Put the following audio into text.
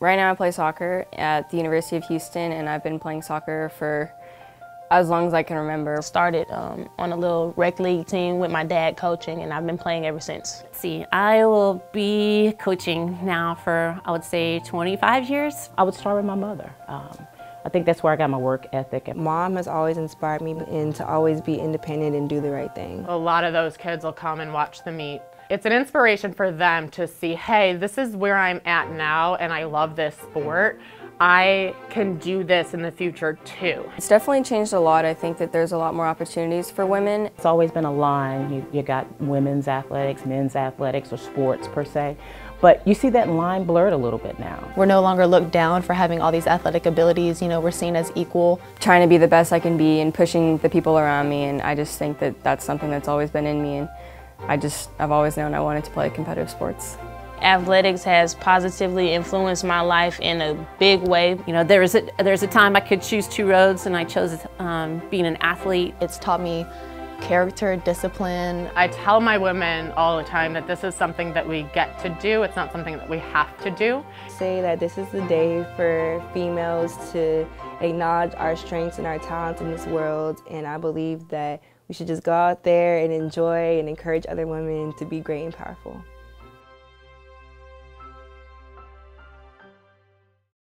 Right now I play soccer at the University of Houston, and I've been playing soccer for as long as I can remember. Started on a little rec league team with my dad coaching, and I've been playing ever since. Let's see, I will be coaching now for, I would say, 25 years. I would start with my mother. I think that's where I got my work ethic. Mom has always inspired me and to always be independent and do the right thing. A lot of those kids will come and watch the meet. It's an inspiration for them to see, hey, this is where I'm at now and I love this sport. I can do this in the future too. It's definitely changed a lot. I think that there's a lot more opportunities for women. It's always been a line. You got women's athletics, men's athletics, or sports per se. But you see that line blurred a little bit now. We're no longer looked down for having all these athletic abilities. You know, we're seen as equal. Trying to be the best I can be and pushing the people around me, and I just think that that's something that's always been in me, and I've always known I wanted to play competitive sports. Athletics has positively influenced my life in a big way. You know, there's a time I could choose two roads, and I chose being an athlete. It's taught me character, discipline. I tell my women all the time that this is something that we get to do. It's not something that we have to do. Say that this is the day for females to acknowledge our strengths and our talents in this world, and I believe that we should just go out there and enjoy and encourage other women to be great and powerful.